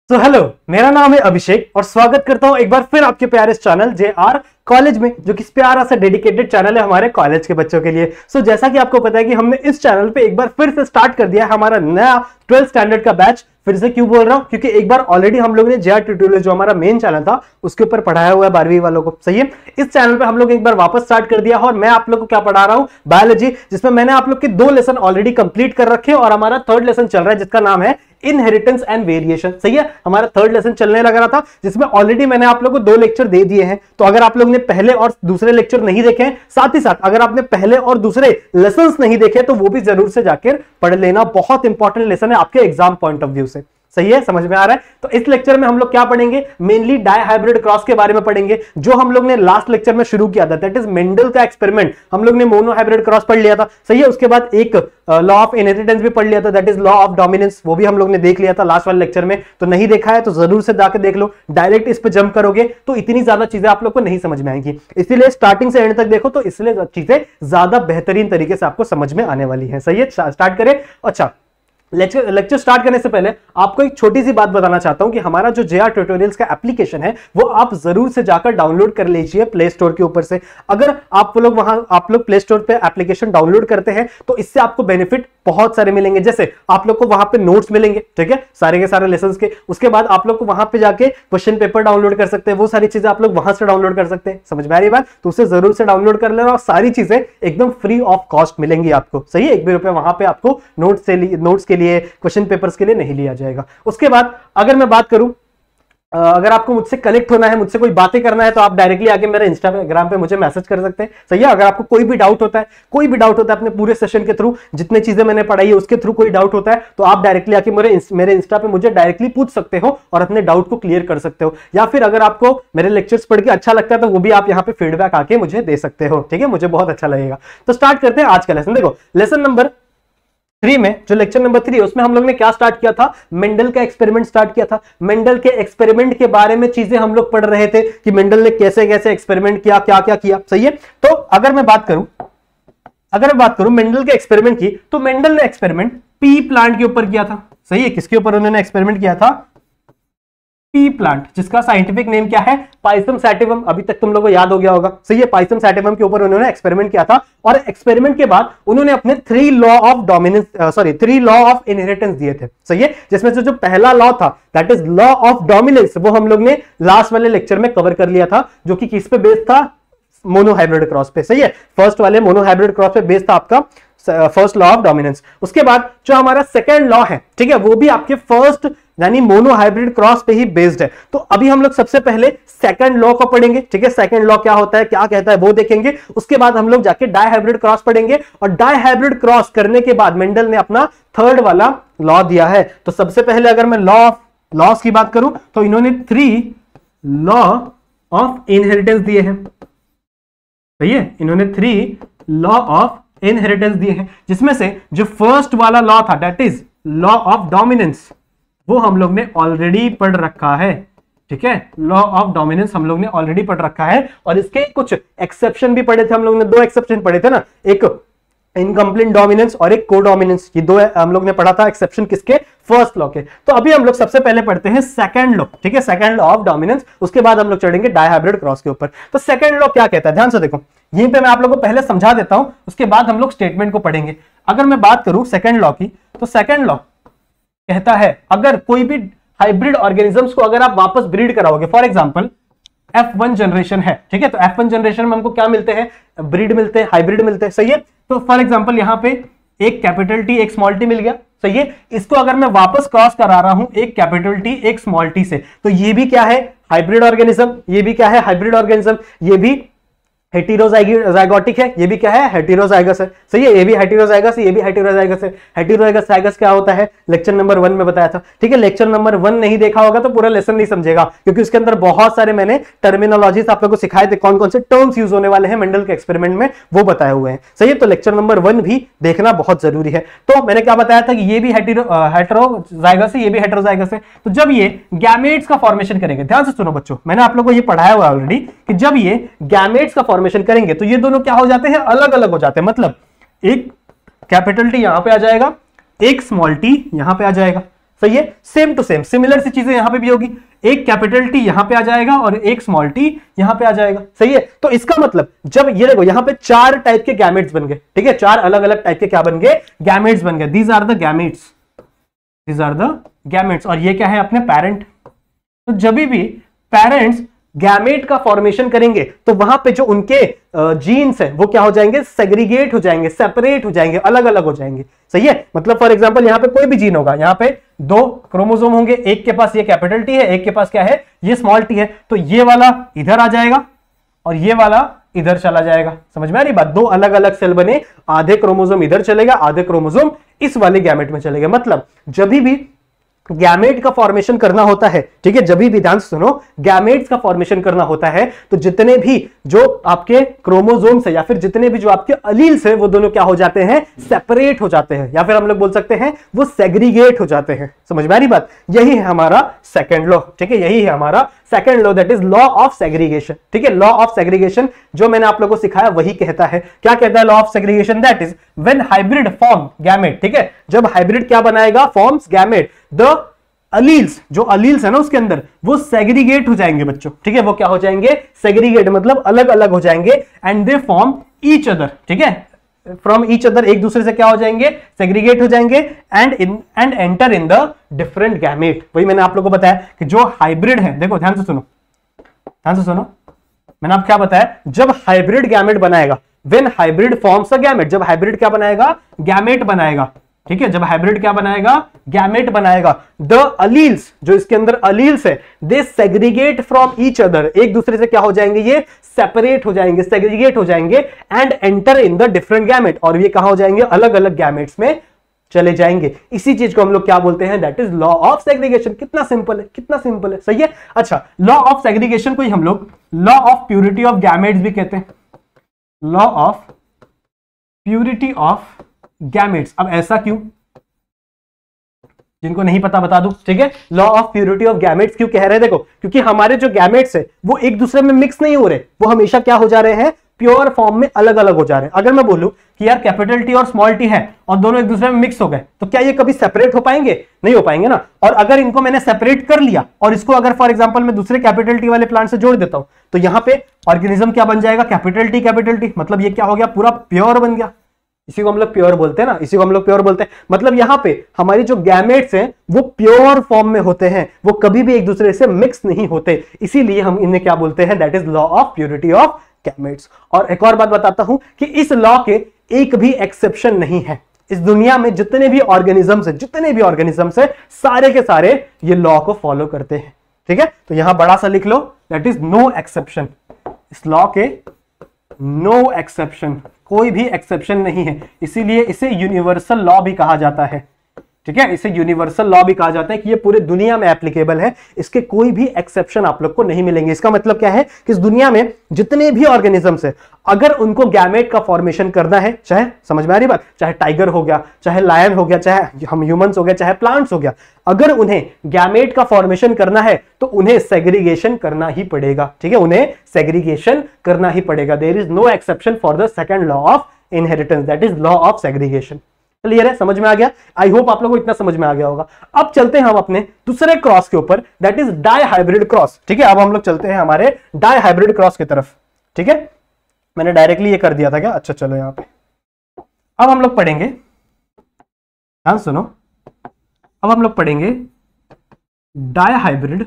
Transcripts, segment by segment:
तो हेलो, मेरा नाम है अभिषेक और स्वागत करता हूं एक बार फिर आपके प्यारे चैनल JR कॉलेज में, जो कि प्यारा सा डेडिकेटेड चैनल है हमारे कॉलेज के बच्चों के लिए। सो जैसा कि आपको पता है कि हमने इस चैनल पे एक बार फिर से स्टार्ट कर दिया है हमारा नया 12th स्टैंडर्ड का बैच। फिर से क्यों बोल रहा हूं? क्योंकि एक बार ऑलरेडी हम लोग ने JR ट्यूटोरियल जो हमारा मेन चैनल था उसके ऊपर पढ़ाया हुआ है 12वीं वालों को, सही है। इस चैनल पे हम लोग एक बार वापस स्टार्ट कर दिया और मैं आप लोग को क्या पढ़ा रहा हूं, बायोलॉजी, जिसमें मैंने आप लोग के 2 लेसन ऑलरेडी कंप्लीट कर रखे और हमारा 3rd लेसन चल रहा है जिसका नाम है इनहेरिटेंस एंड वेरिएशन, सही है। हमारा 3rd लेसन चलने लग रहा था जिसमें ऑलरेडी मैंने आप लोगों को 2 लेक्चर दे दिए हैं। तो अगर आप लोग ने पहले और दूसरे लेक्चर नहीं देखे हैं, साथ ही साथ अगर आपने पहले और दूसरे लेसन्स नहीं देखे तो वो भी जरूर से जाकर पढ़ लेना। बहुत इंपॉर्टेंट लेसन है आपके एग्जाम पॉइंट ऑफ व्यू से, सही है, समझ में आ रहा है। तो इस लेक्चर में हम लोग क्या पढ़ेंगे, मेनली डाई हाइब्रिड क्रॉस के बारे में पढ़ेंगे, जो हम लोग ने लास्ट लेक्चर में शुरू किया था, दैट इज मेंडल का एक्सपेरिमेंट। हम लोग ने मोनो हाइब्रिड क्रॉस पढ़ लिया था, सही है। उसके बाद एक लॉ ऑफ इनहेरिटेंस भी पढ़ लिया था, that is law of dominance, वो भी हम लोग ने देख लिया था लास्ट वाले लेक्चर में। तो नहीं देखा है तो जरूर से जाकर देख लो। डायरेक्ट इस पे जंप करोगे तो इतनी ज्यादा चीजें आप लोग को नहीं समझ में आएंगी, इसीलिए स्टार्टिंग से एंड तक देखो, तो इसलिए चीजें ज्यादा बेहतरीन तरीके से आपको समझ में आने वाली है, सही है। स्टार्ट करें। अच्छा, लेक्चर स्टार्ट करने से पहले आपको एक छोटी सी बात बताना चाहता हूं कि हमारा जो JR ट्यूटोरियल्स का एप्लीकेशन है वो आप जरूर से जाकर डाउनलोड कर लीजिए प्ले स्टोर के ऊपर से। अगर आप लोग प्ले स्टोर पे एप्लीकेशन डाउनलोड करते हैं तो इससे आपको बेनिफिट बहुत सारे मिलेंगे। जैसे आप लोग को वहां पे नोट्स मिलेंगे, ठीक है, सारे के सारे लेसन्स के। उसके बाद आप लोग को वहां पे जाके क्वेश्चन पेपर डाउनलोड कर सकते हैं, वो सारी चीजें आप लोग वहां से डाउनलोड कर सकते हैं। समझ में आ रही बात? तो उसे जरूर से डाउनलोड कर लेना और सारी चीजें एकदम फ्री ऑफ कॉस्ट मिलेंगी आपको, सही है। 1 भी रुपए वहां पे आपको नोट्स के लिए, क्वेश्चन पेपर्स के लिए नहीं लिया जाएगा। उसके बाद अगर मैं बात करूं, अगर आपको मुझसे कनेक्ट होना है, मुझसे कोई बातें करना है, तो आप डायरेक्टली आके मेरे इंस्टाग्राम पे मुझे मैसेज कर सकते हैं, सही है। अगर आपको कोई भी डाउट होता है अपने पूरे सेशन के थ्रू, जितने चीजें मैंने पढ़ाई है उसके थ्रू कोई डाउट होता है तो आप डायरेक्टली आके मेरे इंस्टा पे मुझे डायरेक्टली पूछ सकते हो और अपने डाउट को क्लियर कर सकते हो। या फिर अगर आपको मेरे लेक्चर्स पढ़ के अच्छा लगता है तो वो भी आप यहाँ पे फीडबैक आके मुझे दे सकते हो, ठीक है, मुझे बहुत अच्छा लगेगा। तो स्टार्ट करते हैं आज का लेसन। देखो, लेसन नंबर 3 में, जो लेक्चर नंबर 3 है, उसमें हम लोग ने क्या स्टार्ट किया था, मेंडल का एक्सपेरिमेंट स्टार्ट किया था। मेंडल के एक्सपेरिमेंट के बारे में चीजें हम लोग पढ़ रहे थे कि मेंडल ने कैसे कैसे एक्सपेरिमेंट किया, क्या क्या किया, सही है। तो अगर मैं बात करूं मेंडल के एक्सपेरिमेंट की, तो मेंडल ने एक्सपेरिमेंट पी प्लांट के ऊपर किया था, सही है। किसके ऊपर उन्होंने एक्सपेरिमेंट किया था? पी प्लांट, जिसका साइंटिफिक नेम क्या है, पाइसम सैटिवम। अभी तक तुम लोगों को याद हो गया होगा, सही है। पाइसम सैटिवम के ऊपर उन्होंने एक्सपेरिमेंट किया था और एक्सपेरिमेंट के बाद उन्होंने अपने 3 लॉ ऑफ इनहेरिटेंस दिए थे, सही है। जिसमें से जो पहला लॉ था, that is law of dominance, वो हम लोग ने लास्ट वाले लेक्चर में कवर कर लिया था, जो कि किस पे बेस्ड था, मोनो हाइब्रिड क्रॉस पे, सही है। फर्स्ट वाले मोनो हाइब्रिड क्रॉस पे बेस्ड था आपका फर्स्ट लॉ ऑफ डोमिनेंस। उसके बाद जो हमारा सेकेंड लॉ है, ठीक है, वो भी आपके फर्स्ट यानी मोनो हाइब्रिड क्रॉस पे ही बेस्ड है। तो अभी हम लोग सबसे पहले सेकंड लॉ को पढ़ेंगे, ठीक है। सेकंड लॉ क्या होता है, क्या कहता है, वो देखेंगे। उसके बाद हम लोग जाके डाई हाइब्रिड क्रॉस पढ़ेंगे और डाई हाइब्रिड क्रॉस करने के बाद मेंडल ने अपना 3rd वाला लॉ दिया है। तो सबसे पहले अगर मैं लॉस की बात करूं तो इन्होंने 3 लॉ ऑफ इनहेरिटेंस दिए हैं, सही है। इन्होंने 3 लॉ ऑफ इनहेरिटेंस दिए हैं, जिसमें से जो फर्स्ट वाला लॉ था, that is law of dominance, वो हम लोग ने ऑलरेडी पढ़ रखा है, ठीक है। लॉ ऑफ डोमिनेंस हम लोग ने ऑलरेडी पढ़ रखा है और इसके कुछ एक्सेप्शन भी पढ़े थे हम लोग ने। 2 एक्सेप्शन पढ़े थे ना, एक इनकम्प्लीट डोमिनेंस और एक कोडोमिनेंस, ये 2 हम लोग ने पढ़ा था एक्सेप्शन किसके, फर्स्ट लॉ के। तो अभी हम लोग सबसे पहले पढ़ते हैं सेकंड लॉ, ठीक है, सेकंड लॉ ऑफ डोमिनेंस। उसके बाद हम लोग चढ़ेंगे डाई हाइब्रिड क्रॉस के ऊपर। तो सेकंड लॉ क्या कहता है, ध्यान से देखो, यहीं पे मैं आप लोगों को पहले समझा देता हूं, उसके बाद हम लोग स्टेटमेंट को पढ़ेंगे। अगर मैं बात करूं सेकंड लॉ की, तो सेकंड लॉ कहता है अगर कोई भी हाइब्रिड ऑर्गेनिजम्स को अगर आप वापस ब्रीड कराओगे, फॉर एग्जांपल F1 जनरेशन है, ठीक है, तो F1 जनरेशन में हमको क्या मिलते हैं, ब्रीड मिलते हैं, हाइब्रिड मिलते हैं, सही है। तो फॉर एग्जांपल यहां पे एक कैपिटल T एक स्मॉल t मिल गया, सही है। इसको अगर मैं वापस क्रॉस करा रहा हूं एक कैपिटल T एक स्मॉल t से, तो ये भी क्या है, हाइब्रिड ऑर्गेनिज्म। ये भी क्या है, हाइब्रिड ऑर्गेनिज्म। ये भी हेटेरोजाइगोटिक है, ये भी क्या है, हेटेरोजाइगस है, सही है। ये भी हेटेरोजाइगस है, ये भी हेटेरोजाइगस है। हेटेरोजाइगस क्या होता है, लेक्चर नंबर 1 में बताया था, ठीक है। लेक्चर नंबर 1 नहीं देखा होगा तो पूरा लेसन नहीं समझेगा, क्योंकि उसके अंदर बहुत सारे मैंने टर्मिनोलॉजीज आप लोगों को सिखाए थे, कौन कौन से टर्म्स यूज होने वाले हैं मेंडल के एक्सपेरिमेंट में, वो बताए हुए हैं, सही है। तो लेक्चर नंबर 1 भी देखना बहुत जरूरी है। तो मैंने क्या बताया था कि ये भी हेटेरोजाइगस है, ये भी हेटेरोजाइगस है। तो जब ये गैमेट्स का फॉर्मेशन करेंगे, ध्यान से सुनो बच्चों, मैंने आप लोगों को ये पढ़ाया हुआ ऑलरेडी कि जब ये गैमेट्स का फॉर्मेशन करेंगे तो ये दोनों क्या हो जाते हैं, अलग अलग हो जाते हैं। मतलब एक कैपिटल T यहां पे आ जाएगा, एक स्मॉल t यहां पे आ जाएगा, सही है, सेम टू सेम सिमिलर सी चीजें यहां पे भी होगी, एक कैपिटल टी यहां पे आ जाएगा और एक स्मॉल टी यहां पे आ जाएगा। सही है, तो इसका मतलब जब ये देखो यहां पे 4 टाइप के गैमेट्स बन गए, ठीक है, 4 अलग अलग टाइप के क्या बन गए, गैमेट्स बन गए। These are the gametes, these are the gametes. और ये क्या है अपने पेरेंट। तो जब भी पेरेंट्स गैमेट का फॉर्मेशन करेंगे तो वहां पे जो उनके जीन्स हैं वो क्या हो जाएंगे, सेग्रीगेट हो जाएंगे, सेपरेट हो जाएंगे, अलग अलग हो जाएंगे। सही है, मतलब फॉर एग्जांपल यहां पे कोई भी जीन होगा, यहां पे 2 क्रोमोसोम होंगे, एक के पास ये कैपिटल टी है, एक के पास क्या है, ये स्मॉल टी है, तो ये वाला इधर आ जाएगा और ये वाला इधर चला जाएगा। समझ में आ रही बात, 2 अलग अलग सेल बने, आधे क्रोमोसोम इधर चलेगा, आधे क्रोमोसोम इस वाले गैमेट में चलेगा। मतलब जब भी गैमेट का फॉर्मेशन करना होता है, ठीक है, जब भी ध्यान सुनो, गैमेट्स का फॉर्मेशन करना होता है तो जितने भी जो आपके क्रोमोसोम्स है या फिर जितने भी जो आपके अलील्स है वो दोनों क्या हो जाते हैं, सेपरेट हो जाते हैं, या फिर हम लोग बोल सकते हैं वो सेग्रीगेट हो जाते हैं। समझ में आ रही बात, यही है हमारा सेकंड लॉ, ठीक है, यही है हमारा second law, that is law of segregation. ठीक है, लॉ ऑफ सेग्रीगेशन जो मैंने आप लोगों को सिखाया वही कहता है, क्या कहता है law of segregation, that is when hybrid form gamete, ठीक है, जब हाइब्रिड क्या बनाएगा, फॉर्म्स गैमेट, द अलील्स, जो अलील्स है ना उसके अंदर वो सेग्रीगेट हो जाएंगे बच्चों। ठीक है, वो क्या हो जाएंगे, सेग्रीगेट, मतलब अलग अलग हो जाएंगे, and they form each other. ठीक है, फ्रॉम ईच अदर, एक दूसरे से क्या हो जाएंगे, सेग्रीगेट हो जाएंगे, and enter in the different gamete. वही मैंने आप लोगों को बताया कि जो हाइब्रिड है, देखो ध्यान से सुनो, ध्यान से सुनो, मैंने आप क्या बताया, जब हाइब्रिड गैमेट बनाएगा, when hybrid forms a gamete, जब हाइब्रिड क्या बनाएगा, गैमेट बनाएगा। ठीक है, जब हाइब्रिड क्या बनाएगा, गैमेट बनाएगा, द अलील्स, जो इसके अंदर अलील्स है, they segregate from each other, एक दूसरे से क्या हो जाएंगे, ये सेपरेट हो जाएंगे, सेग्रीगेट हो जाएंगे, and enter in the different gamete, और ये कहां हो जाएंगे, अलग अलग गैमेट्स में चले जाएंगे। इसी चीज को हम लोग क्या बोलते हैं, that is law of segregation. कितना सिंपल है, कितना सिंपल है, सही है। अच्छा, लॉ ऑफ सेग्रीगेशन को ही हम लोग law of purity of gametes भी कहते हैं, law of purity of gametes. अब ऐसा क्यों, जिनको नहीं पता बता दूं, ठीक है, law of purity of gametes क्यों कह रहे हैं, देखो क्योंकि हमारे जो गैमेट्स है वो एक दूसरे में मिक्स नहीं हो रहे, वो हमेशा क्या हो जा रहे हैं, प्योर फॉर्म में अलग अलग हो जा रहे हैं। अगर मैं बोलूं कि यार कैपिटल टी और स्मॉल टी है और दोनों एक दूसरे में मिक्स हो गए, तो क्या ये कभी सेपरेट हो पाएंगे, नहीं हो पाएंगे ना। और अगर इनको मैंने सेपरेट कर लिया और इसको अगर फॉर एग्जांपल मैं दूसरे कैपिटल टी वाले प्लांट से जोड़ देता हूं, तो यहां पे ऑर्गेनिज्म क्या बन जाएगा, कैपिटल टी, मतलब ये क्या हो गया, पूरा प्योर बन गया। इसी को हम लोग प्योर बोलते हैं ना, इसी को हम लोग प्योर बोलते हैं। मतलब यहां पे हमारी जो गैमेट्स हैं वो प्योर फॉर्म में होते हैं, वो कभी भी एक दूसरे से मिक्स नहीं होते, इसीलिए हम इन्हें क्या बोलते हैं, that is law of purity of gametes. और एक और बात बताता हूं कि इस लॉ के एक भी एक्सेप्शन नहीं है। इस दुनिया में जितने भी ऑर्गेनिजम्स है, सारे के सारे ये लॉ को फॉलो करते हैं। ठीक है, तो यहां बड़ा सा लिख लो, दैट इज नो एक्सेप्शन। इस लॉ के नो एक्सेप्शन, कोई भी एक्सेप्शन नहीं है, इसीलिए इसे यूनिवर्सल लॉ भी कहा जाता है। ठीक है, इसे यूनिवर्सल लॉ भी कहा जाता है कि ये पूरे दुनिया में एप्लीकेबल है, इसके कोई भी एक्सेप्शन आप लोग को नहीं मिलेंगे। इसका मतलब क्या है कि इस दुनिया में जितने भी ऑर्गेनिजम्स है, अगर उनको गैमेट का फॉर्मेशन करना है, चाहे समझ में आ रही बात, चाहे टाइगर हो गया, चाहे लायन हो गया, चाहे हम ह्यूमंस हो गया, चाहे प्लांट्स हो गया, अगर उन्हें गैमेट का फॉर्मेशन करना है तो उन्हें सेग्रीगेशन करना ही पड़ेगा। ठीक है, उन्हें सेग्रीगेशन करना ही पड़ेगा। There is no exception for the second law of inheritance, that is law of segregation. Clear है, समझ में आ गया? आई होप आप लोगों को इतना समझ में आ गया होगा। अब चलते हैं हम अपने दूसरे क्रॉस के ऊपर, that is dihybrid cross. ठीक है, अब हम लोग चलते हैं हमारे डाई हाइब्रिड क्रॉस की तरफ। ठीक है, मैंने डायरेक्टली ये कर दिया था क्या? अच्छा चलो यहां पे अब हम लोग पढ़ेंगे, ध्यान सुनो, अब हम लोग पढ़ेंगे डाई हाइब्रिड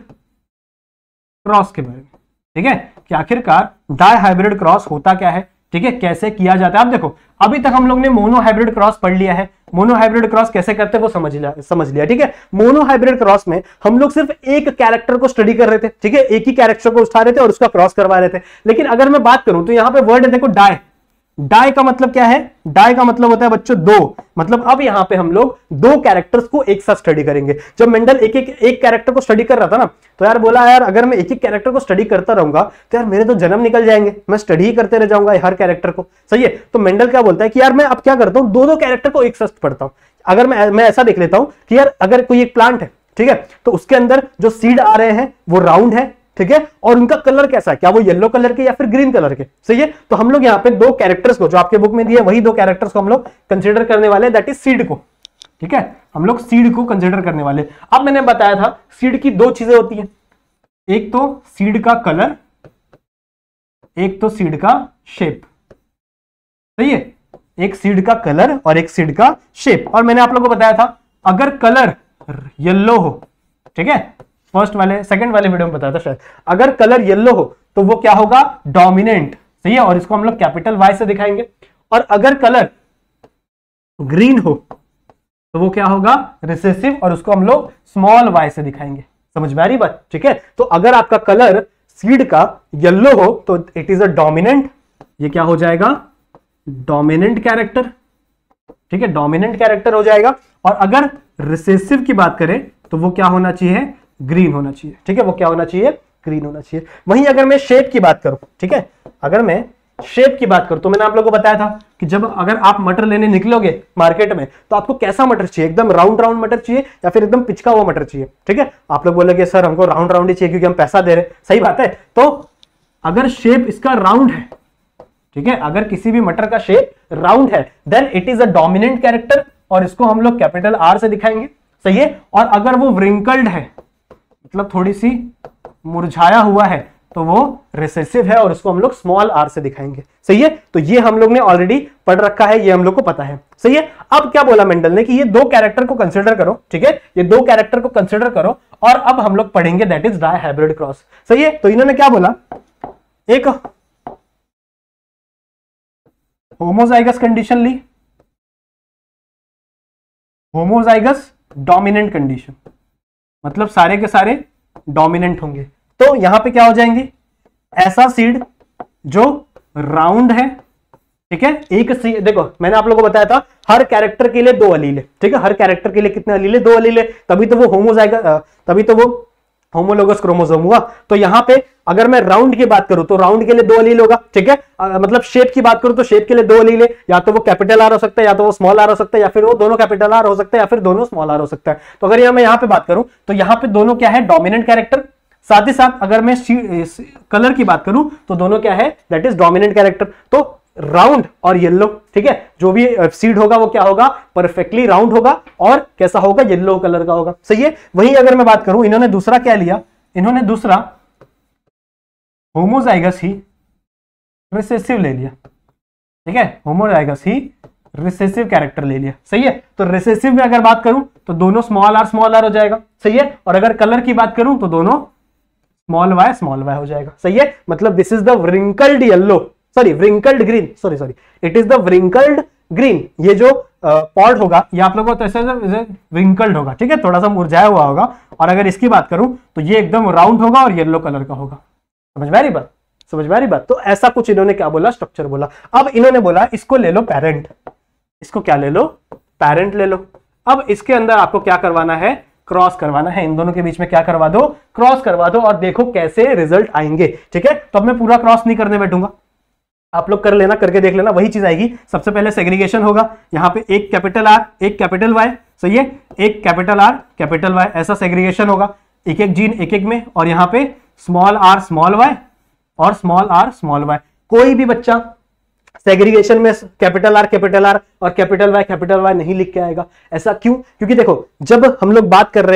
क्रॉस के बारे में। ठीक है, कि आखिरकार डाई हाइब्रिड क्रॉस होता क्या है, ठीक है, कैसे किया जाता है। अब देखो, अभी तक हम लोग ने मोनो हाइब्रिड क्रॉस पढ़ लिया है, मोनो हाइब्रिड क्रॉस कैसे करते हैं वो समझ लिया। ठीक है, मोनो हाइब्रिड क्रॉस में हम लोग सिर्फ एक कैरेक्टर को स्टडी कर रहे थे। ठीक है, एक ही कैरेक्टर को उठा रहे थे और उसका क्रॉस करवा रहे थे। लेकिन अगर मैं बात करूं तो यहां पे वर्ड है, देखो डाई। डाई का मतलब क्या है? डाई का मतलब होता है बच्चों दो। मतलब अब यहां पे हम लोग दो कैरेक्टर्स को एक साथ स्टडी करेंगे। जब मेंडल एक कैरेक्टर को स्टडी कर रहा था ना, तो यार बोला यार अगर मैं एक कैरेक्टर को स्टडी करता रहूंगा तो यार मेरे तो जन्म निकल जाएंगे, मैं स्टडी ही करते रह जाऊंगा हर कैरेक्टर को। सही है, तो मेंडल क्या बोलता है कि यार मैं अब क्या करता हूं, दो कैरेक्टर को एक साथ पढ़ता हूं। अगर मैं ऐसा देख लेता हूं कि यार अगर कोई एक प्लांट है, ठीक है, तो उसके अंदर जो सीड आ रहे हैं वो राउंड है, ठीक है, और उनका कलर कैसा है, क्या वो येलो कलर के या फिर ग्रीन कलर के। सही है, तो हम लोग यहाँ पे दो कैरेक्टर्स को जो आपके बुक में दिए वही दो कैरेक्टर्स को हम लोग कंसीडर करने वाले हैं, दैट इज सीड को। ठीक है, हम लोग सीड को कंसिडर करने वाले। अब मैंने बताया था सीड की दो चीजें होती हैं, एक तो सीड का कलर, एक तो सीड का शेप। सही है, एक सीड का कलर और एक सीड का शेप। और मैंने आप लोगों को बताया था अगर कलर येलो हो, ठीक है, सेकंड वाले वीडियो में बताया था शायद, अगर कलर येलो हो तो वो क्या होगा, डोमिनेंट। सही है, और इसको हम लोग कैपिटल वाई से दिखाएंगे। और अगर कलर ग्रीन हो तो वो क्या होगा, रिसेसिव, और उसको हम लोग स्मॉल वाई से दिखाएंगे। समझ में आ रही बात? ठीक है, तो अगर आपका कलर सीड का येलो हो तो इट इज अ डोमिनेंट, ये क्या हो जाएगा, डोमिनेंट कैरेक्टर। ठीक है, डोमिनेंट कैरेक्टर हो जाएगा। और अगर रिसेसिव की बात करें तो वो क्या होना चाहिए, ग्रीन होना चाहिए। ठीक है, वो क्या होना चाहिए, ग्रीन होना चाहिए। वहीं अगर मैं शेप की बात करूं, ठीक है, अगर मैं शेप की बात करूं तो मैंने आप लोगों को बताया था कि जब अगर आप मटर लेने निकलोगे मार्केट में तो आपको कैसा मटर चाहिए, एकदम राउंड राउंड मटर चाहिए या फिर एकदम पिचका हुआ मटर चाहिए। ठीक है, आप लोग बोलोगे सर हमको राउंड राउंड ही चाहिए क्योंकि हम पैसा दे रहे हैं। सही बात है, तो अगर शेप इसका राउंड है, ठीक है, अगर किसी भी मटर का शेप राउंड है then it is a dominant character, और इसको हम लोग कैपिटल आर से दिखाएंगे। सही है, और अगर वो व्रिंकल्ड है, मतलब थोड़ी सी मुरझाया हुआ है, तो वो रिसेसिव है और उसको हम लोग स्मॉल आर से दिखाएंगे। सही है, तो ये हम लोग ने ऑलरेडी पढ़ रखा है, ये हम लोग को पता है। सही है, अब क्या बोला मेंडल ने कि ये दो कैरेक्टर को कंसीडर करो। ठीक है, ये दो कैरेक्टर को कंसीडर करो और अब हम लोग पढ़ेंगे that is dihybrid cross. सही है, तो इन्होंने क्या बोला, एक होमोजाइगस कंडीशन ली, होमोजाइगस डोमिनेंट कंडीशन, मतलब सारे के सारे डोमिनेंट होंगे। तो यहां पे क्या हो जाएंगे, ऐसा सीड जो राउंड है। ठीक है, एक सीड, देखो मैंने आप लोगों को बताया था हर कैरेक्टर के लिए दो अलील है। ठीक है, हर कैरेक्टर के लिए कितने अलील है, दो अलील है, तभी तो वो होमोजाइगस, तभी तो वो होमोलोगस क्रोमोसोम हुआ। तो यहां पे अगर मैं राउंड की बात करूं तो राउंड के लिए दो अलील होगा। ठीक है, मतलब शेप की बात करूं तो शेप के लिए दो अलील है, या तो वो कैपिटल आर हो सकता है या तो वो स्मॉल आर हो सकता है, या फिर वो दोनों कैपिटल आर हो सकता है या फिर दोनों स्मॉल आर हो सकता है। तो अगर मैं यहां पे बात करूं तो यहां पे दोनों क्या है, डोमिनेंट कैरेक्टर। साथ ही साथ अगर मैं कलर की बात करूं तो दोनों क्या है, दैट इज डोमिनेंट कैरेक्टर। तो राउंड और येलो, ठीक है, जो भी सीड होगा वो क्या होगा, परफेक्टली राउंड होगा और कैसा होगा, येलो कलर का होगा। सही है, वहीं अगर मैं बात करूं, इन्होंने दूसरा क्या लिया, इन्होंने दूसरा होमोजाइगस ही रिसेसिव ले लिया। ठीक है, होमोजाइगस ही रिसेसिव कैरेक्टर ले लिया। सही है, तो रिसेसिव में अगर बात करूं तो दोनों स्मॉल आर हो जाएगा। सही है, और अगर कलर की बात करूं तो दोनों स्मॉल वाई हो जाएगा। सही है, मतलब this is the wrinkled yellow, sorry wrinkled green, sorry it is the wrinkled green. ये जो पॉड होगा ये आप लोगों को ऐसे व्रिंकल्ड होगा। ठीक है, थोड़ा सा मुरझाया हुआ होगा। और अगर इसकी बात करूं तो ये एकदम राउंड होगा और येलो कलर का होगा। समझ में आ रही बात, समझ में आ रही बात? तो ऐसा कुछ इन्होंने क्या बोला, स्ट्रक्चर बोला। अब इन्होंने बोला इसको ले लो पेरेंट, इसको क्या ले लो, पेरेंट ले लो। अब इसके अंदर आपको क्या करवाना है, क्रॉस करवाना है। इन दोनों के बीच में क्या करवा दो, क्रॉस करवा दो और देखो कैसे रिजल्ट आएंगे। ठीक है, तो अब मैं पूरा क्रॉस नहीं करने बैठूंगा, आप लोग कर लेना, करके देख लेना, वही चीज आएगी। सबसे पहले सेग्रीगेशन होगा, यहाँ पे एक कैपिटल आर एक कैपिटल वाई। सही है, एक कैपिटल आर कैपिटल वाई, ऐसा सेग्रीगेशन होगा, एक एक जीन एक एक में। और यहाँ पे स्मॉल आर स्मॉल वाई और स्मॉल आर स्मॉल वाई। कोई भी बच्चा सेग्रीगेशन में कैपिटल आर और कैपिटल वाई नहीं लिख के आएगा। ऐसा क्यों? क्योंकि देखो जब हम लोग बात कर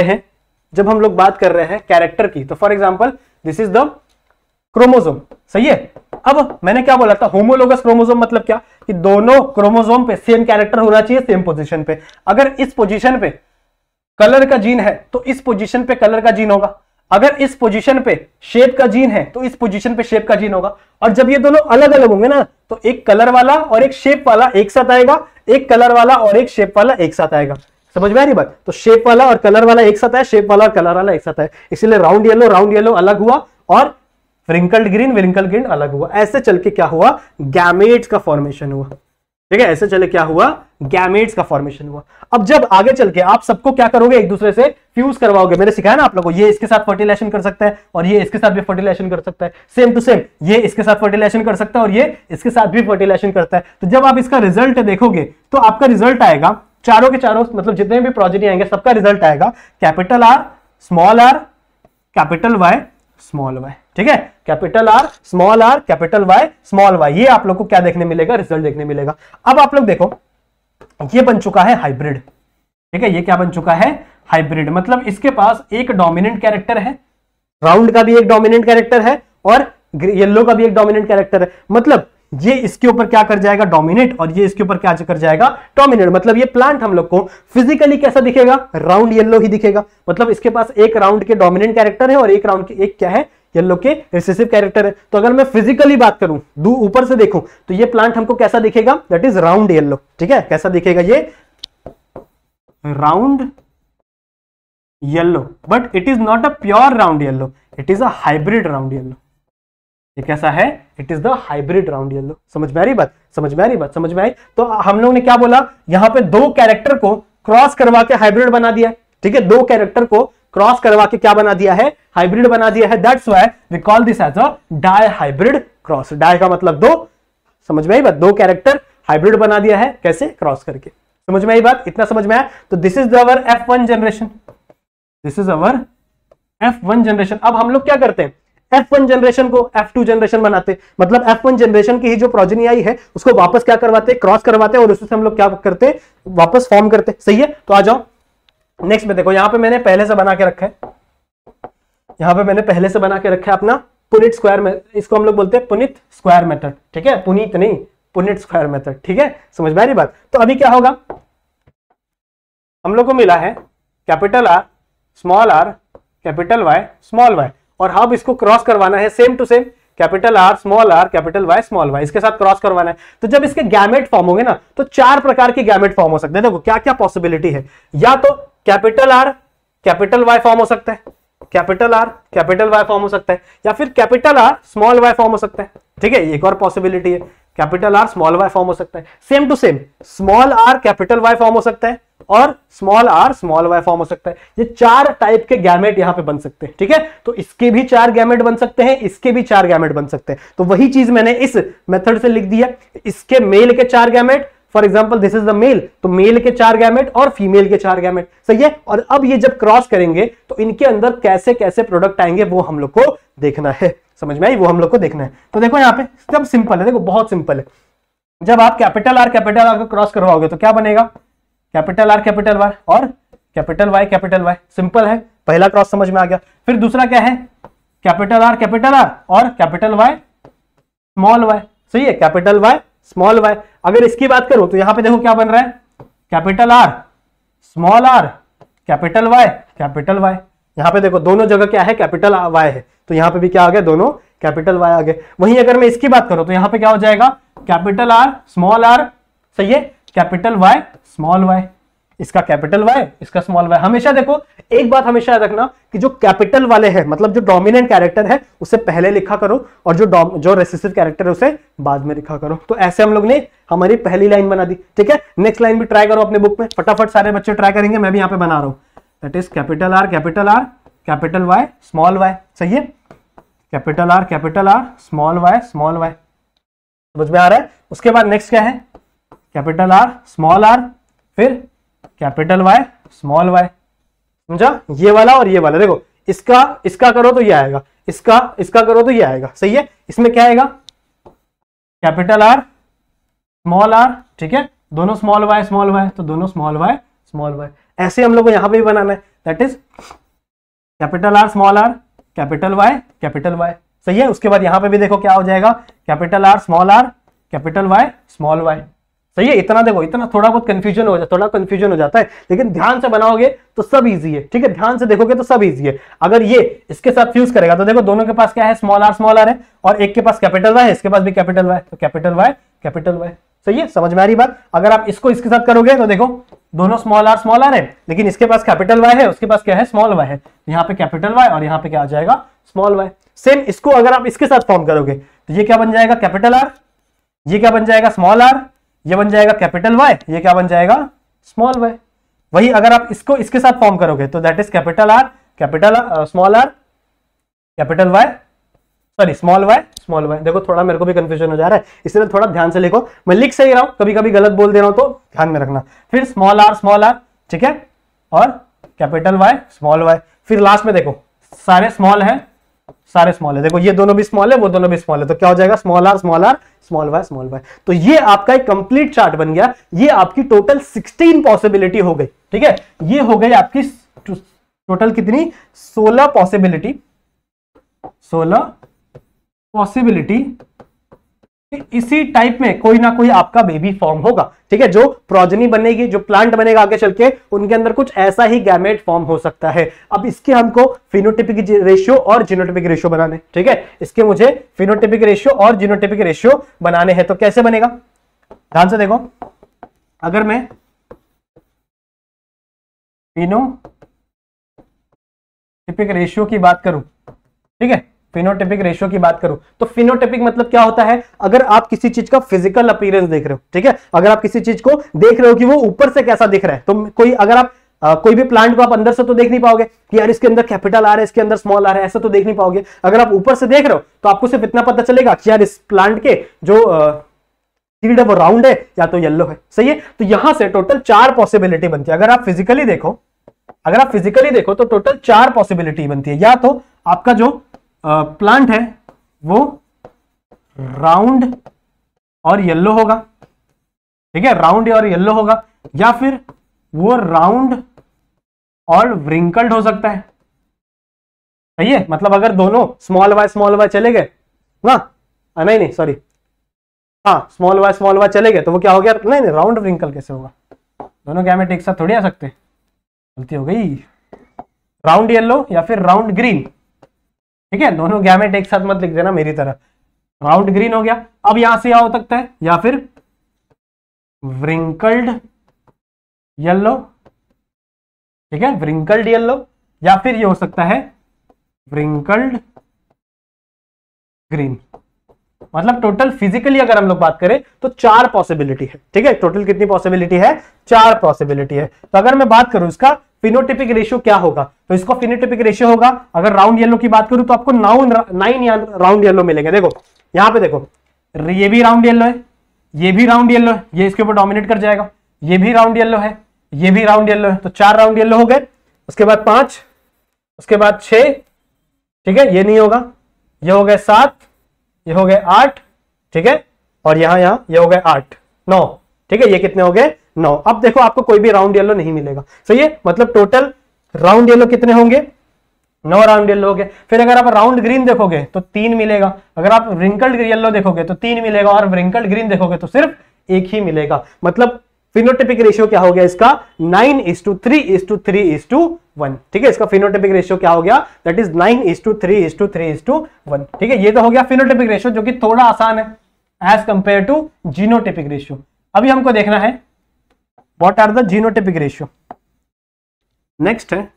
रहे हैं कैरेक्टर की, तो for example this is the chromosome. सही है, अब मैंने क्या बोला था, होमोलोगस क्रोमोसोम मतलब क्या, कि दोनों क्रोमोसोम पे सेम कैरेक्टर होना चाहिए, सेम पोजीशन पे। अगर इस पोजीशन पे कलर का जीन है तो इस पोजीशन पे कलर का जीन होगा, अगर इस पोजीशन पे शेप का जीन है तो इस पोजीशन पे शेप का जीन होगा। और जब ये दोनों अलग अलग होंगे ना तो एक कलर वाला और एक शेप वाला एक साथ आएगा, एक कलर वाला और एक शेप वाला एक साथ आएगा। समझ में आ रही बात? तो शेप वाला और कलर वाला एक साथ आया, शेप वाला और कलर वाला एक साथ आया, इसलिए राउंड येलो अलग हुआ और व्रिंकल्ड ग्रीन अलग हुआ। ऐसे चल के क्या हुआ, गैमेट्स का फॉर्मेशन हुआ। ठीक है, ऐसे चले क्या हुआ, गैमेट्स का फॉर्मेशन हुआ। अब जब आगे चल के आप सबको क्या करोगे, एक दूसरे से फ्यूज करवाओगे। मैंने सिखाया ना आप लोगों को, ये इसके साथ फर्टिलाइजेशन कर सकता है और ये इसके साथ भी फर्टिलाइजेशन कर सकता है, सेम टू सेम ये इसके साथ फर्टिलाइजेशन कर सकता है और ये इसके साथ भी फर्टिलाइजेशन करता है। तो जब आप इसका रिजल्ट देखोगे तो आपका रिजल्ट आएगा, चारों के चारों मतलब जितने भी प्रोजेनी आएंगे सबका रिजल्ट आएगा capital R capital Y small Y. ठीक है, capital R capital Y small Y, ये आप लोग को क्या देखने मिलेगा, रिजल्ट देखने मिलेगा। अब आप लोग देखो ये बन चुका है हाइब्रिड। ठीक है, ये क्या बन चुका है, हाइब्रिड। मतलब इसके पास एक डोमिनेंट कैरेक्टर है, राउंड का भी एक डोमिनेंट कैरेक्टर है और येलो का भी एक डोमिनेंट कैरेक्टर है। मतलब ये इसके ऊपर क्या कर जाएगा, डोमिनेट, और ये इसके ऊपर क्या कर जाएगा, डोमिनेट। मतलब ये प्लांट हम लोग को फिजिकली कैसा दिखेगा, राउंड येलो ही दिखेगा। मतलब इसके पास एक राउंड के डोमिनेंट कैरेक्टर है और एक राउंड के एक क्या है, येलो के रिसेसिव कैरेक्टर है। तो अगर मैं फिजिकली बात करूं, ऊपर से देखूं, तो ये प्लांट हमको कैसा दिखेगा, दैट इज राउंड येलो। ठीक है, कैसा दिखेगा ये, round yellow, but it is not a pure round yellow, it is a hybrid round yellow. ये कैसा है, it is the hybrid round yellow. समझ में आ रही बात, समझ में आ रही बात, समझ में आई। तो हम लोग ने क्या बोला, यहां पे दो कैरेक्टर को क्रॉस करवा के हाइब्रिड बना दिया है। ठीक है, दो कैरेक्टर को क्रॉस करवा के क्या बना दिया है, हाइब्रिड बना दिया है। That's why we call this as a dihybrid cross. Di का मतलब दो, समझ में आई बात, दो कैरेक्टर हाइब्रिड बना दिया है, कैसे, क्रॉस करके। समझ में आई बात, इतना समझ में आया। तो this is our F1 generation, this is our F1 generation. अब हम लोग क्या करते हैं, F1 जनरेशन को F2 जनरेशन बनाते, मतलब F1 जनरेशन की ही जो प्रोजेनी आई है उसको वापस क्या करवाते, क्रॉस करवाते, और उससे हम लोग क्या करते, वापस फॉर्म करते। सही है, तो आ जाओ नेक्स्ट में। देखो यहां पे मैंने पहले से बना के रखा है, यहां पे मैंने पहले से बना के रखा है अपना पुनीत स्क्वायर में, इसको हम लोग बोलते हैं पुनीत स्क्वायर मेथड। ठीक है, पुनीत नहीं, पुनीत स्क्वायर मेथड। ठीक है, समझ में आ रही बात। तो अभी क्या होगा, हम लोग को मिला है capital R small r capital Y small y, और अब इसको क्रॉस करवाना है same to same, capital R small r capital Y small y, इसके साथ क्रॉस करवाना है। तो जब इसके गैमेट फॉर्म होंगे ना, तो चार प्रकार के गैमेट फॉर्म हो सकते हैं। देखो क्या क्या पॉसिबिलिटी है, या तो capital R capital Y form हो सकता है, capital R capital Y form हो सकता है, या फिर capital R small y form हो सकता है। ठीक है, एक और पॉसिबिलिटी है, capital R small y form हो सकता है। Same to same small r capital Y form हो सकता है और small r small y form हो सकता है। ये चार टाइप के गैमेट यहां पे बन सकते हैं। ठीक है, तो इसके भी चार गैमेट बन सकते हैं, इसके भी चार गैमेट बन सकते हैं। तो वही चीज मैंने इस मेथड से लिख दिया, इसके मेल के चार gamete, for example this is the male, तो मेल के चार गैमेट और फीमेल के चार गैमेट। सही है, और अब ये जब क्रॉस करेंगे तो इनके अंदर कैसे कैसे प्रोडक्ट आएंगे वो हम लोग को देखना है। समझ में आई, वो हम लोग को देखना है। तो देखो यहाँ पे सब सिंपल है, देखो बहुत सिंपल है। जब आप कैपिटल R को क्रॉस करवाओगे तो क्या बनेगा, कैपिटल R कैपिटल Y और capital Y capital Y। Simple है, पहला क्रॉस समझ में आ गया। फिर दूसरा क्या है, कैपिटल R और कैपिटल Y स्मॉल y। सही है, कैपिटल Y स्मॉल y। अगर इसकी बात करूं तो यहां पे देखो क्या बन रहा है, capital R small r capital Y capital Y। यहां पे देखो दोनों जगह क्या है, कैपिटल Y है, तो यहां पे भी क्या आ गया, दोनों कैपिटल Y आ गए। वहीं अगर मैं इसकी बात करूं तो यहां पे क्या हो जाएगा, कैपिटल R स्मॉल r, सही है, कैपिटल Y स्मॉल y। इसका कैपिटल Y, इसका स्मॉल y। हमेशा देखो एक बात हमेशा याद रखना कि जो कैपिटल वाले हैं, मतलब जो डोमिनेंट कैरेक्टर है उसे पहले लिखा करो, और जो रेसिसिव कैरेक्टर है उसे बाद में लिखा करो। तो ऐसे हम लोग ने हमारी पहली लाइन बना दी। ठीक है, नेक्स्ट लाइन भी ट्राई करो अपने बुक में, फटाफट सारे बच्चे ट्राई करेंगे, मैं भी यहाँ पे बना रहा हूँ। That is capital R capital Y small y। सही है, capital R small y small y। समझ में आ रहा है। उसके बाद नेक्स्ट क्या है, कैपिटल R स्मॉल r फिर कैपिटल Y स्मॉल y। समझा, ये वाला और ये वाला। देखो इसका करो तो ये आएगा, इसका करो तो ये आएगा। सही है, इसमें क्या आएगा, कैपिटल R स्मॉल r, ठीक है, दोनों स्मॉल y, तो दोनों स्मॉल y। ऐसे हम लोग को यहां पे भी बनाना है, that is capital R small r capital Y। सही है, उसके बाद यहां पे भी देखो क्या हो जाएगा, capital R small r capital Y small y। सही है, इतना देखो, इतना थोड़ा बहुत कंफ्यूजन हो जाता है, लेकिन ध्यान से बनाओगे तो सब इजी है। ठीक है, ध्यान से देखोगे तो सब इजी है। अगर ये इसके साथ फ्यूज करेगा तो देखो दोनों के पास क्या है, स्मॉल r है, और एक के पास कैपिटल Y है, इसके पास भी कैपिटल Y, तो कैपिटल Y। सही है, समझ में आ रही बात। अगर आप इसको इसके साथ करोगे तो देखो दोनों स्मॉल r है, लेकिन इसके पास कैपिटल Y है, उसके पास क्या है, स्मॉल y है। यहाँ पे कैपिटल Y और यहाँ पे क्या आ जाएगा, स्मॉल y। सेम इसको अगर आप इसके साथ फॉर्म करोगे तो ये क्या बन जाएगा, कैपिटल R, ये क्या बन जाएगा, स्मॉल r, ये बन जाएगा कैपिटल Y, ये क्या बन जाएगा, स्मॉल y। वही अगर आप इसको इसके साथ फॉर्म करोगे तो that is capital R small r capital Y, sorry small y। देखो थोड़ा मेरे को भी कंफ्यूजन हो जा रहा है, इसलिए थोड़ा ध्यान से लिखो। मैं लिख सही रहा हूं, कभी कभी गलत बोल दे रहा हूं तो ध्यान में रखना। फिर स्मॉल r, ठीक है, और कैपिटल Y स्मॉल y। फिर लास्ट में देखो सारे स्मॉल है, सारे स्मॉल है। देखो ये दोनों भी स्मॉल है, वो दोनों भी स्मॉल है, तो क्या हो जाएगा small R small R small Y small Y. तो ये आपका एक कंप्लीट चार्ट बन गया। ये आपकी टोटल 16 पॉसिबिलिटी हो गई। ठीक है, ये हो गई आपकी टोटल कितनी 16 पॉसिबिलिटी, 16 पॉसिबिलिटी। इसी टाइप में कोई ना कोई आपका बेबी फॉर्म होगा। ठीक है, जो प्रोजनी बनेगी, जो प्लांट बनेगा आगे चल के, उनके अंदर कुछ ऐसा ही गैमेट फॉर्म हो सकता है। अब इसके हमको फिनोटिपिक रेशियो और जीनोटिपिक रेशियो बनाने। ठीक है, इसके मुझे फिनोटिपिक रेशियो और जीनोटिपिक रेशियो बनाने हैं। तो कैसे बनेगा, ध्यान से देखो। अगर मैं फिनोटिपिक रेशियो की बात करूं, ठीक है, फिनोटिपिक रेशियो की बात करूं तो फिनोटिपिक मतलब क्या होता है, अगर आप किसी चीज का फिजिकल अपीयरेंस देख रहे हो, ठीक है, अगर आप किसी चीज को देख रहे हो कि वो ऊपर से कैसा दिख रहा है, तो कोई अगर आप कोई भी प्लांट को आप अंदर से तो देख नहीं पाओगे कि यार इसके अंदर कैपिटल आ रहा है, इसके अंदर स्मॉल आ रहा है, ऐसा तो देख नहीं पाओगे। अगर आप ऊपर से देख रहे हो तो आपको सिर्फ इतना पता चलेगा कि यार इस प्लांट के जो सीड है वो राउंड है या तो येलो है। सही है, तो यहां से टोटल 4 पॉसिबिलिटी बनती है। अगर आप फिजिकली देखो, अगर आप फिजिकली देखो तो टोटल 4 पॉसिबिलिटी बनती है। या तो आपका जो प्लांट है वो राउंड और येलो होगा, ठीक है, राउंड और येलो होगा, या फिर वो राउंड और व्रिंकल्ड हो सकता है। सही है, मतलब अगर दोनों स्मॉल वाई चले गए ना, नहीं सॉरी, हाँ स्मॉल वाई चले गए तो वो क्या हो गया, नहीं राउंड व्रिंकल कैसे होगा, दोनों गैमेट एक साथ थोड़ी आ सकते, गलती हो गई। राउंड येलो या फिर राउंड ग्रीन, ठीक है, दोनों गैमेट एक साथ मत लिख देना मेरी तरह, राउंड ग्रीन हो गया। अब यहां से क्या हो सकता है, या फिर व्रिंकल्ड येलो, ठीक है, व्रिंकल्ड येलो, या फिर ये हो सकता है व्रिंकल्ड ग्रीन। मतलब टोटल फिजिकली अगर हम लोग बात करें तो 4 पॉसिबिलिटी है। ठीक है, टोटल कितनी पॉसिबिलिटी है, 4 पॉसिबिलिटी है। तो अगर मैं बात करूं इसका फिनोटिपिक रेशियो क्या होगा, तो इसको फिनोटिपिक रेशियो होगा, अगर राउंड येलो की बात करूं तो आपको 9 राउंड येलो मिलेंगे। देखो यहां पे देखो, ये भी राउंड येलो है, ये भी राउंड येलो है, ये इसके ऊपर डोमिनेट कर जाएगा, ये भी राउंड येलो है, ये भी राउंड येलो है, तो 4 राउंड येलो हो गए। उसके बाद 5, उसके बाद 6, ठीक है, ये नहीं होगा, ये हो गए 7, ये हो गए 8, ठीक है, और यहां ये हो गए 8, 9, ठीक है, ये कितने हो गए 9। अब देखो आपको कोई भी राउंड येलो नहीं मिलेगा। सही है, मतलब टोटल राउंड येलो कितने होंगे, 9 राउंड येलो हो गए। फिर अगर आप राउंड ग्रीन देखोगे तो 3 मिलेगा, अगर आप व्रिंकल्ड येलो देखोगे तो 3 मिलेगा, और व्रिंकल्ड ग्रीन देखोगे तो सिर्फ 1 ही मिलेगा। मतलब फिनोटिपिक रेशियो क्या हो गया इसका, 9:3:3:1। ठीक है, इसका फिनोटिपिक रेशियो क्या हो गया, दैट इज 9:3:3:1। ठीक है, ये तो हो गया फिनोटिपिक रेशियो, जो कि थोड़ा आसान है as compare to genotypic ratio. अभी हमको देखना है what are the genotypic ratio. Next है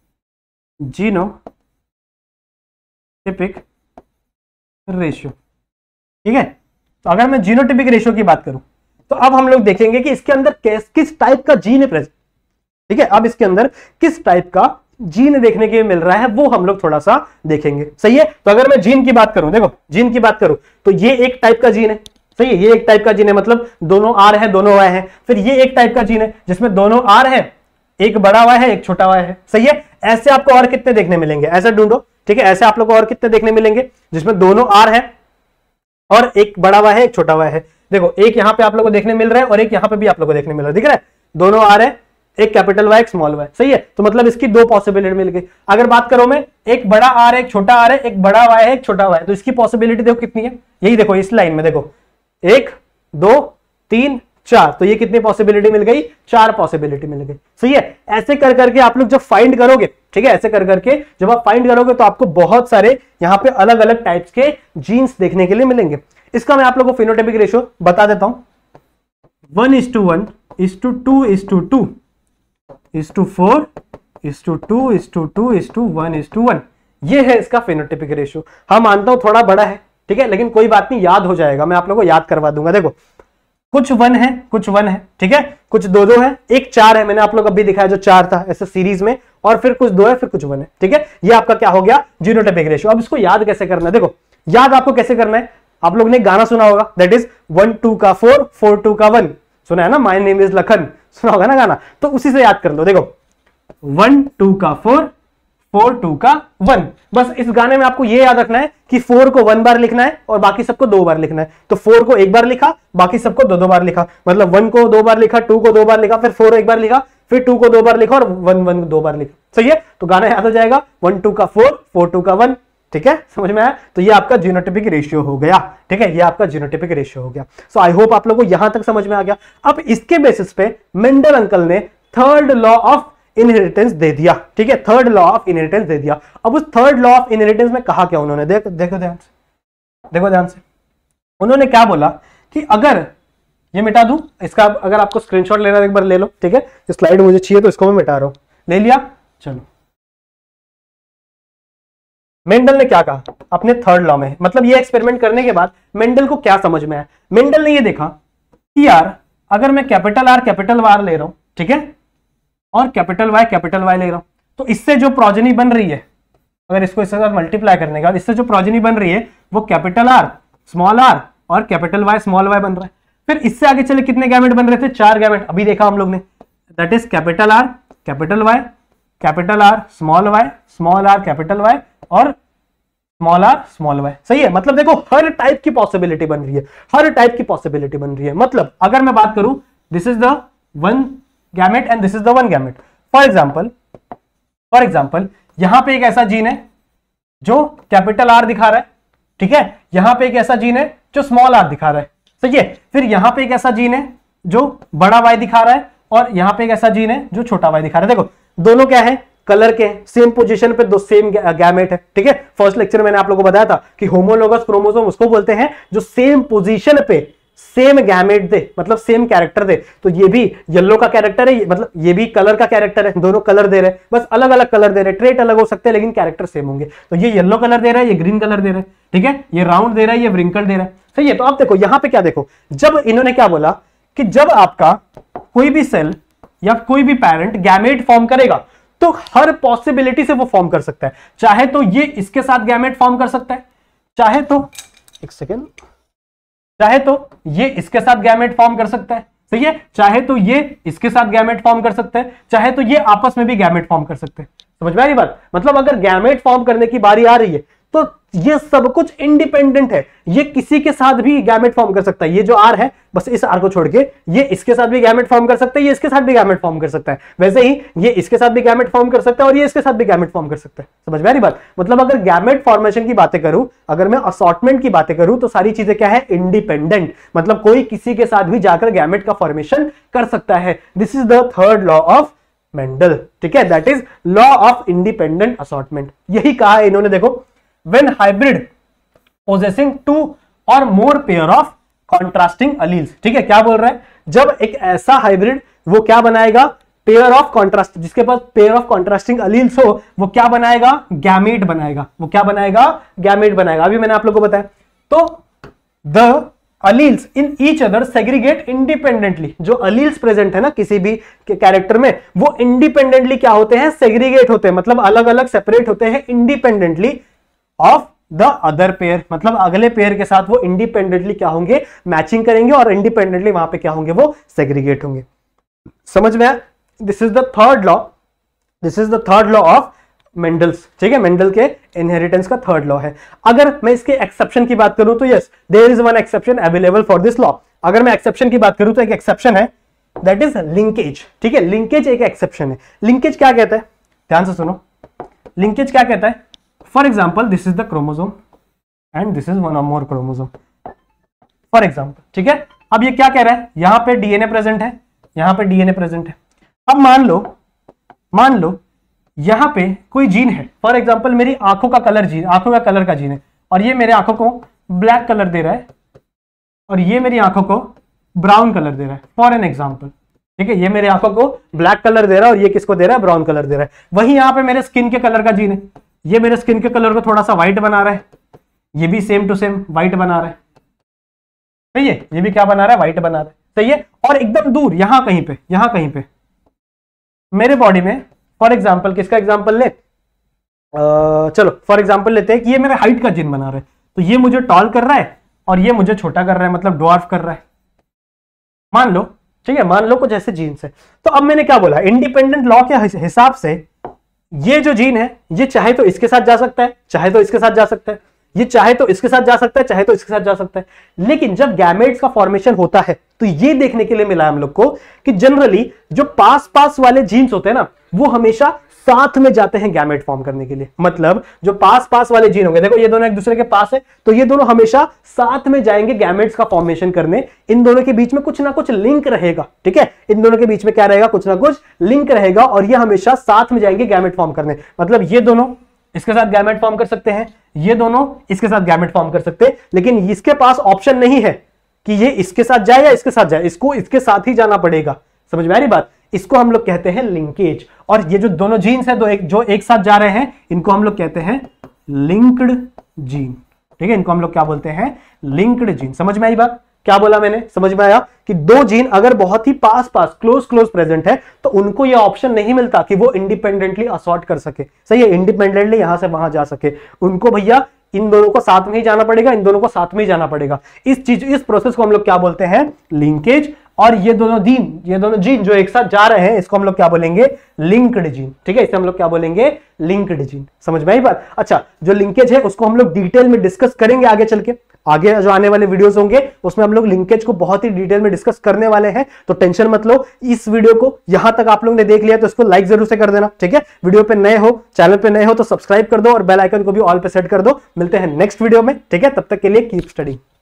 जीनोटिपिक रेशियो। ठीक है, तो अगर मैं जीनोटिपिक रेशियो की बात करूं तो अब हम लोग देखेंगे कि इसके अंदर किस टाइप का जीन है प्रेजेंट। ठीक है, अब इसके अंदर किस टाइप का जीन देखने के मिल रहा है वो हम लोग थोड़ा सा देखेंगे। सही है, तो अगर मैं जीन की बात करूं, देखो जीन की बात करूं तो ये एक टाइप का जीन है। सही है, ये एक टाइप का जीन है, मतलब दोनों आर है दोनों वाई है। फिर ये एक टाइप का जीन है जिसमें दोनों आर है, एक बड़ा वाई है एक छोटा वाई है। सही है, ऐसे आपको और कितने देखने मिलेंगे, ऐसे ढूंढो। ठीक है, ऐसे आप लोग को और कितने देखने मिलेंगे जिसमें दोनों आर है और एक बड़ा वाई है एक छोटा वाई है। देखो एक यहां पे आप लोगों को देखने मिल रहा है और एक यहां पे भी आप लोगों को देखने मिल रहा है, दिख रहा है, दोनों आर है, एक कैपिटल वाई एक स्मॉल वाई। सही है, तो मतलब इसकी 2 पॉसिबिलिटी मिल गई। अगर बात करो मैं, एक बड़ा आर है एक छोटा आर है, एक बड़ा वाई है एक छोटा वाई है, तो इसकी पॉसिबिलिटी देखो कितनी है, यही देखो इस लाइन में देखो 1 2 3 4, तो ये कितनी पॉसिबिलिटी मिल गई, 4 पॉसिबिलिटी मिल गई। सही है, ऐसे कर करके आप लोग जब फाइंड करोगे, ठीक है, ऐसे कर करके जब आप फाइंड करोगे तो आपको बहुत सारे यहाँ पे अलग अलग टाइप्स के जीन्स देखने के लिए मिलेंगे। इसका मैं आप लोगों को फिनोटाइपिक रेशियो बता देता हूं, 1:1 2:2 4 2:2 1:1, ये है इसका फिनोटाइपिक रेशियो। हाँ मानता हूं थोड़ा बड़ा है, ठीक है, लेकिन कोई बात नहीं, याद हो जाएगा, मैं आप लोगों को याद करवा दूंगा। देखो कुछ 1 है कुछ 1 है, ठीक है, कुछ 2 है, एक 4 है, मैंने आप लोग अभी दिखाया जो 4 था ऐसे सीरीज में, और फिर कुछ 2 है फिर कुछ 1 है। ठीक है, ये आपका क्या हो गया, जीनोटाइपिक रेशियो। अब इसको याद कैसे करना है, देखो याद आपको कैसे करना है, आप लोग ने गाना सुना होगा, दैट इज 1 2 का 4 4 2 का 1, सुना है ना, माय नेम इज लखन, सुना होगा ना गाना, तो उसी से याद कर लो। देखो 1 2 का 4 4 2 का 1। बस इस गाने में आपको ये याद रखना है कि 4 को 1 बार लिखना है और बाकी सबको 2 बार लिखना है। तो 4 को 1 बार लिखा, बाकी सबको 2 बार लिखा, मतलब 1 को 2 बार लिखा, 2 को 2 बार लिखा, फिर 4 1 बार लिखा, फिर 2 को 2 बार लिखा और 1 2 बार लिखा। सही है, तो गाना याद हो जाएगा 1 2 का 4 4 2 का 1। ठीक है, समझ में आया? तो ये आपका जीनोटाइपिक रेशियो हो गया। ठीक है, ये आपका जीनोटाइपिक रेशियो हो गया। सो आई होप आप लोगों को यहां तक समझ में आ गया। अब इसके बेसिस पे मेंडल अंकल ने थर्ड लॉ ऑफ इनहेरिटेंस दे दिया। ठीक है, थर्ड लॉ ऑफ इनहेरिटेंस दे दिया। अब उस थर्ड लॉ ऑफ इनहेरिटेंस में कहा क्या उन्होंने, देखो ध्यान से, देखो ध्यान से। उन्होंने क्या बोला कि अगर ये मिटा दूं इसका, अगर आपको स्क्रीनशॉट लेना एक बार ले लो। ठीक है, स्लाइड मुझे चाहिए तो इसको मैं मिटा रहा हूं, ले लिया। चलो, मेंडल ने क्या कहा अपने थर्ड लॉ में, मतलब ये एक्सपेरिमेंट करने के बाद मेंडल को क्या समझ में आया। मेंडल ने ये देखा कि यार अगर मैं कैपिटल आर कैपिटल वार ले रहा हूं, ठीक है, और कैपिटल वाई ले रहा हूं, तो इससे जो प्रोजेनी बन रही है, अगर इसको इसके साथ मल्टीप्लाई करने के बाद इससे जो प्रोजेनी बन रही है वो कैपिटल आर स्मॉल आर और कैपिटल वाई स्मॉल वाई बन रहा है। फिर इससे आगे चले कितने गैमेट बन रहे थे, 4 गैमेट अभी देखा हम लोग ने, that is capital R capital Y capital R small R capital Y और स्मॉल आर स्मॉल वाई। सही है, मतलब देखो हर टाइप की पॉसिबिलिटी बन रही है, हर टाइप की पॉसिबिलिटी बन रही है। मतलब अगर मैं बात करूं, this is the 1 gamete and this is the 1 gamete. For example यहां पे एक ऐसा जीन है जो कैपिटल आर दिखा रहा है, ठीक है, यहां पे एक ऐसा जीन है जो स्मॉल आर दिखा रहा है। सही है, फिर यहां पे एक ऐसा जीन है जो बड़ा वाई दिखा रहा है और यहां पे एक ऐसा जीन है जो छोटा वाई दिखा रहा है। देखो दोनों क्या है, कलर के सेम पोजीशन पे दो सेम गैमेट है। ठीक है, फर्स्ट लेक्चर मैंने आप लोगों को बताया था कि होमोलोगस क्रोमोसोम उसको बोलते हैं जो सेम पोजीशन पे सेम गैमेट दे, मतलब सेम कैरेक्टर दे। तो ये भी येलो का कैरेक्टर है, मतलब ये भी कलर का कैरेक्टर है, दोनों कलर दे रहे हैं, बस अलग अलग कलर दे रहे हैं, ट्रेट अलग हो सकते हैं लेकिन कैरेक्टर सेम होंगे। तो ये येलो कलर दे रहा है, ये ग्रीन कलर दे रहा है, ठीक है, ये राउंड दे रहा है, ये व्रिंकल दे रहा है। सही है, तो अब देखो यहां पे क्या, देखो जब इन्होंने क्या बोला कि जब आपका कोई भी सेल या कोई भी पैरेंट गैमेट फॉर्म करेगा तो हर पॉसिबिलिटी से वो फॉर्म कर सकता है। चाहे तो ये इसके साथ गैमेट फॉर्म कर सकता है, चाहे तो एक सेकेंड, चाहे तो ये इसके साथ गैमेट फॉर्म कर सकता है। सही है, चाहे तो ये इसके साथ गैमेट फॉर्म कर सकता है, चाहे तो ये आपस में भी गैमेट फॉर्म कर सकते हैं। समझ में आ रही बात? मतलब अगर गैमेट फॉर्म करने की बारी आ रही है तो ये सब कुछ इंडिपेंडेंट है, ये किसी के साथ भी गैमेट फॉर्म कर सकता है। ये जो आर है, बस इस आर को छोड़ के ये इसके साथ भी गैमेट फॉर्म कर सकता है, ये इसके साथ भी गैमेट फॉर्म कर सकता है, वैसे ही ये इसके साथ भी गैमेट फॉर्म कर सकता है और ये इसके साथ भी गैमेट फॉर्म कर सकता है। समझ में आ रही बात? मतलब अगर गैमेट फॉर्मेशन की बातें करूं, अगर मैं असॉर्टमेंट की बातें करूं, तो सारी चीजें क्या है, इंडिपेंडेंट, मतलब कोई किसी के साथ भी जाकर गैमेट का फॉर्मेशन कर सकता है। This is the third law of Mendel. ठीक है, that is law of independent assortment. यही कहा है इन्होंने, देखो when hybrid possessing 2 or more pair of contrasting alleles। ठीक है, क्या बोल रहा है, जब एक ऐसा हाइब्रिड वो क्या बनाएगा, पेयर ऑफ कॉन्ट्रास्ट, जिसके पास पेयर ऑफ कॉन्ट्रास्टिंग अलील्स हो, वो क्या बनाएगा, गैमेट बनाएगा। वो क्या बनाएगा, गैमेट बनाएगा। अभी मैंने आप लोगों को बताया। तो the alleles in each other segregate independently. जो अलील्स प्रेजेंट है ना किसी भी कैरेक्टर में, वो इंडिपेंडेंटली क्या होते हैं, सेग्रीगेट होते हैं, मतलब अलग अलग सेपरेट होते हैं independently of the other pair. मतलब अगले पेयर के साथ वो इंडिपेंडेंटली क्या होंगे, मैचिंग करेंगे और इंडिपेंडेंटली वहां पे क्या होंगे, वो सेग्रीगेट होंगे। समझ में आया? This is the third law, this is the third law of Mendel's. ठीक है, मेंडल के इनहेरिटेंस का थर्ड लॉ है। अगर मैं इसके एक्सेप्शन की बात करूं तो yes, there is one exception available for this law. अगर मैं एक्सेप्शन की बात करूं तो एक एक्सेप्शन है, दैट इज लिंकेज। ठीक है, लिंकेज एक एक्सेप्शन है। लिंकेज क्या कहता है, ध्यान से सुनो, लिंकेज क्या कहता है, for example this is the chromosome and this is one और मोर क्रोमोसोम, फॉर एग्जाम्पल। ठीक है, अब ये क्या कह रहा है, यहां पे डीएनए प्रेजेंट है, यहां पे डीएनए प्रेजेंट है। अब मान लो यहां पे कोई जीन है, फॉर एग्जाम्पल मेरी आंखों का कलर जीन, आंखों का कलर का जीन है, और ये मेरे आंखों को ब्लैक कलर दे रहा है और ये मेरी आंखों को ब्राउन कलर दे रहा है, फॉर एन एग्जाम्पल। ठीक है, ये मेरे आंखों को ब्लैक कलर दे रहा है और ये किसको दे रहा है, ब्राउन कलर दे रहा है। वहीं यहां पे मेरे स्किन के कलर का जीन है, ये मेरे स्किन के कलर को थोड़ा सा व्हाइट बना रहा है, ये भी सेम टू सेम व्हाइट बना रहा है। सही है, ये भी क्या बना रहा है, व्हाइट बना रहा है। सही है, और एकदम दूर यहां कहीं पे मेरे बॉडी में, फॉर एग्जाम्पल किसका एग्जाम्पल ले, चलो फॉर एग्जाम्पल लेते हैं कि ये मेरे हाइट का जीन बना रहा है, तो ये मुझे टॉल कर रहा है और ये मुझे छोटा कर रहा है, मतलब ड्वार्फ कर रहा है, मान लो। ठीक है, मान लो कुछ ऐसे जीन्स है। तो अब मैंने क्या बोला, इंडिपेंडेंट लॉ के हिसाब से ये जो जीन है ये चाहे तो इसके साथ जा सकता है, चाहे तो इसके साथ जा सकता है, ये चाहे तो इसके साथ जा सकता है, चाहे तो इसके साथ जा सकता है। लेकिन जब गैमेट्स का फॉर्मेशन होता है तो ये देखने के लिए मिला हम लोग को कि जनरली जो पास पास वाले जीन्स होते हैं ना वो हमेशा साथ में जाते हैं गैमेट फॉर्म करने के लिए। मतलब जो पास पास वाले जीन होंगे, देखो ये दोनों एक दूसरे के पास है तो ये दोनों हमेशा साथ में जाएंगे गैमेट्स का फॉर्मेशन करने। इन दोनों के बीच में कुछ ना कुछ लिंक रहेगा, ठीक है, इन दोनों के बीच में क्या रहेगा, कुछ ना कुछ लिंक रहेगा और ये हमेशा साथ में जाएंगे गैमेट फॉर्म करने। मतलब ये दोनों इसके साथ गैमेट फॉर्म कर सकते हैं, ये दोनों इसके साथ गैमेट फॉर्म कर सकते हैं, लेकिन इसके पास ऑप्शन नहीं है कि ये इसके साथ जाए या इसके साथ जाए, इसको इसके साथ ही जाना पड़ेगा। समझ में आ रही बात? इसको हम लोग कहते हैं लिंकेज। और ये जो दोनों जीन्स हैं जो एक साथ जा रहे हैं इनको हम लोग कहते हैं लिंक्ड जीन, ठीक है, इनको हम लोग क्या बोलते हैं, लिंक्ड जीन। समझ में आई बात? क्या बोला मैंने? समझ में आया कि दो जीन अगर बहुत ही पास पास क्लोज प्रेजेंट है तो उनको यह ऑप्शन नहीं मिलता कि वो इंडिपेंडेंटली असॉर्ट कर सके, सही है, इंडिपेंडेंटली यहां से वहां जा सके। उनको भैया इन दोनों को साथ में ही जाना पड़ेगा, इन दोनों को साथ में ही जाना पड़ेगा। इस प्रोसेस को हम लोग क्या बोलते हैं, लिंकेज। और ये दोनों जीन जो एक साथ जा रहे हैं इसको हम लोग क्या बोलेंगे, लिंक्ड जीन, ठीक है, इसे हम लोग क्या बोलेंगे, लिंक्ड जीन। समझ में आई बात? अच्छा, जो लिंकेज है उसको हम लोग डिटेल में डिस्कस करेंगे आगे चल के। आगे जो आने वाले वीडियोस होंगे उसमें हम लोग लिंकेज को बहुत ही डिटेल में डिस्कस करने वाले हैं, तो टेंशन मत लो। इस वीडियो को यहां तक आप लोग ने देख लिया तो इसको लाइक जरूर से कर देना, ठीक है। वीडियो पे नए हो, चैनल पे नए हो तो सब्सक्राइब कर दो और बेल आइकन को भी ऑल पे सेट कर दो। मिलते हैं नेक्स्ट वीडियो में, ठीक है, तब तक के लिए कीप स्टडीइंग।